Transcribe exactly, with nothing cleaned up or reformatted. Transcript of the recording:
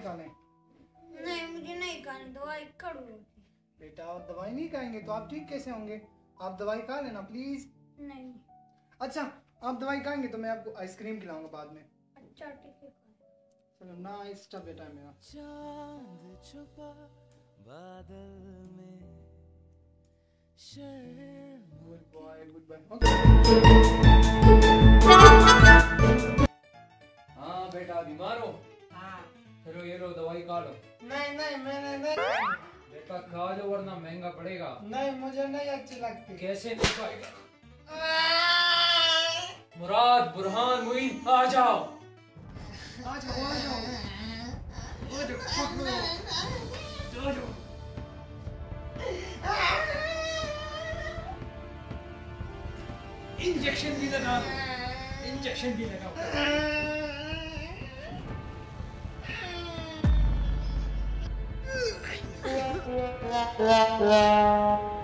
खा लें? नहीं मुझे नहीं खानी, दवाई कड़वी होती है। बेटा आप दवाई नहीं खाएंगे तो आप ठीक कैसे होंगे? आप दवाई खा लेना प्लीज। नहीं। अच्छा आप दवाई खाएंगे तो मैं आपको आइसक्रीम खिलाऊंगा बाद में। अच्छा ठीक है। चलो नाइस टा बेटा मेरा। चांद छुपा बादल में, गुड बॉय गुड बॉय। हाँ बेटा बीमार हो? हाँ। चलो ये लो दवाई खा लो। नहीं नहीं मैंने नहीं। बेटा खा लो वरना महंगा पड़ेगा। नहीं मुझे नहीं अच्छी लगती। कैसे नहीं खाएगा? मुराद बुरहान मुइन आ जाओ। आ जाओ आ जाओ आ जाओ आ जाओ। इंजेक्शन भी लगा इंजेक्शन भी लगा।